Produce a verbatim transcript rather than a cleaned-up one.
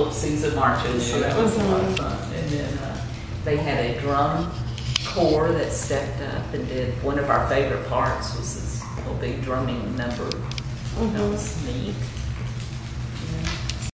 little season marches, so that was a lot of fun. And then uh, they had a drum corps that stepped up and did one of our favorite parts was this little big drumming number. Mm-hmm. That was neat. Yeah.